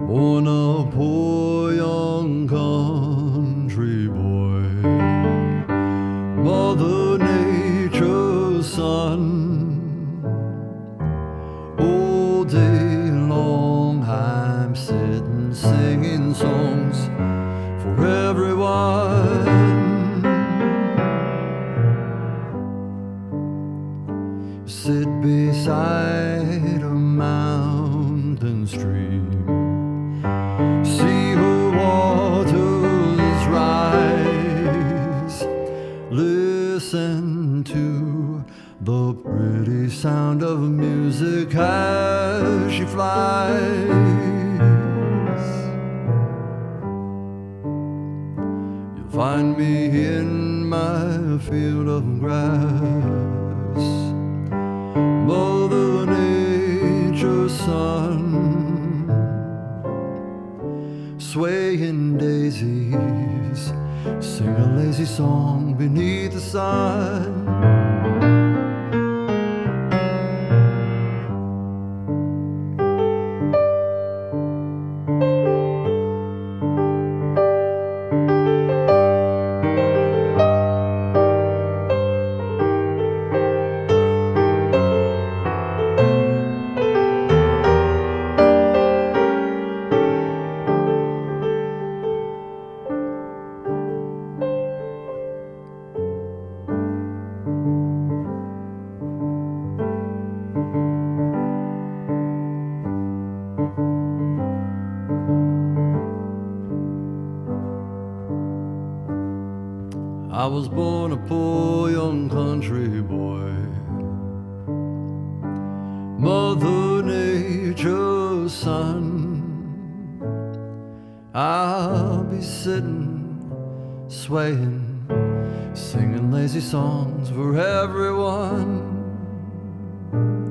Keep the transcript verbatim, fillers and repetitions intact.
born a poor young country boy, Mother Nature's son. All day long I'm sitting singing songs for everyone. Sit beside a mountain stream, see her waters rise, listen to the pretty sound of music as she flies. You'll find me in my field of grass, Mother Nature's son, swaying daisies, sing a lazy song beneath the sun. I was born a poor young country boy, Mother Nature's son. I'll be sitting, swaying, singing lazy songs for everyone.